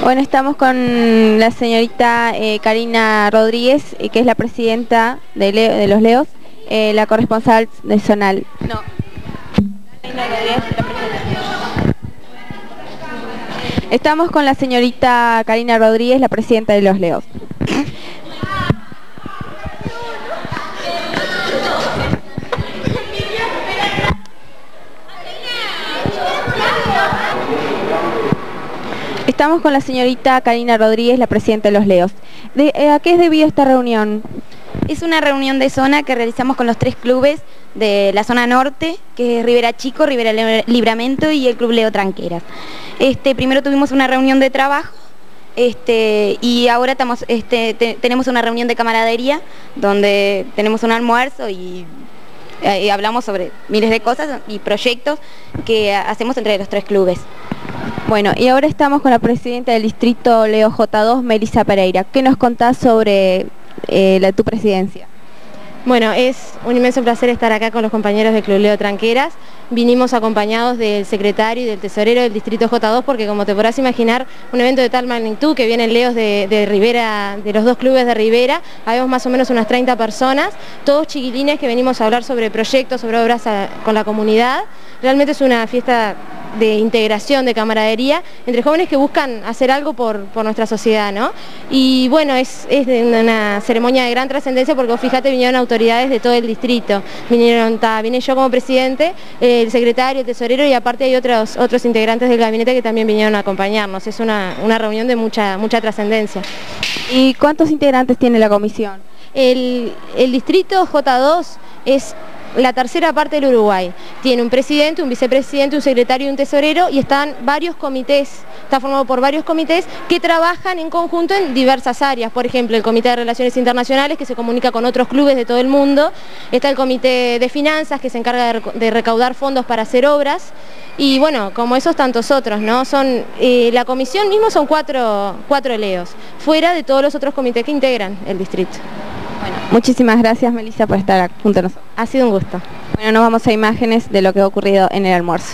Bueno, estamos con la señorita Karina Rodríguez, que es la presidenta de los Leos, la corresponsal de Zonal. No. Karina Rodríguez, la presidenta. Estamos con la señorita Karina Rodríguez, la presidenta de los Leos. Estamos con la señorita Karina Rodríguez, la presidenta de los Leos. ¿A qué es debido esta reunión? Es una reunión de zona que realizamos con los 3 clubes de la zona norte, que es Rivera Chico, Rivera Libramento y el Club Leo Tranqueras. Primero tuvimos una reunión de trabajo y ahora tenemos una reunión de camaradería donde tenemos un almuerzo y hablamos sobre miles de cosas y proyectos que hacemos entre los 3 clubes. Bueno, y ahora estamos con la presidenta del distrito Leo J2, Melissa Pereira. ¿Qué nos contás sobre tu presidencia? Bueno, es un inmenso placer estar acá con los compañeros del Club Leo Tranqueras. Vinimos acompañados del secretario y del tesorero del distrito J2 porque, como te podrás imaginar, un evento de tal magnitud que vienen Leos de Rivera, de los 2 clubes de Rivera, habemos más o menos unas 30 personas, todos chiquilines que venimos a hablar sobre proyectos, sobre obras con la comunidad. Realmente es una fiesta de integración, de camaradería, entre jóvenes que buscan hacer algo por nuestra sociedad, ¿no? Y bueno, es una ceremonia de gran trascendencia porque vos fíjate, vinieron autoridades de todo el distrito, vine yo como presidente, el secretario, el tesorero y aparte hay otros integrantes del gabinete que también vinieron a acompañarnos. Es una reunión de mucha trascendencia. ¿Y cuántos integrantes tiene la comisión? El distrito J2 es la tercera parte del Uruguay. Tiene un presidente, un vicepresidente, un secretario y un tesorero y están varios comités, está formado por varios comités que trabajan en conjunto en diversas áreas. Por ejemplo, el Comité de Relaciones Internacionales que se comunica con otros clubes de todo el mundo, está el Comité de Finanzas que se encarga de recaudar fondos para hacer obras y bueno, como esos tantos otros, ¿no? La comisión mismo son cuatro Leos, fuera de todos los otros comités que integran el distrito. Bueno, muchísimas gracias, Melissa, por estar junto a nosotros. Ha sido un gusto. Bueno, nos vamos a imágenes de lo que ha ocurrido en el almuerzo.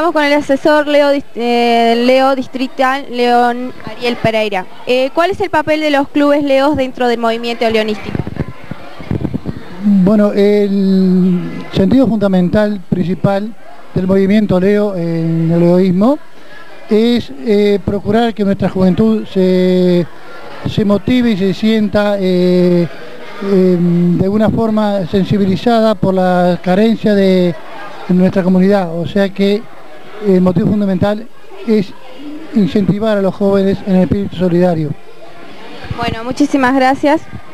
estamos con el asesor Leo Distrital, León Ariel Pereira. ¿Cuál es el papel de los clubes Leos dentro del movimiento leonístico? Bueno, el sentido fundamental, principal del movimiento Leo en el leoísmo es procurar que nuestra juventud se motive y se sienta de una forma sensibilizada por la carencia de nuestra comunidad. O sea que el motivo fundamental es incentivar a los jóvenes en el espíritu solidario. Bueno, muchísimas gracias.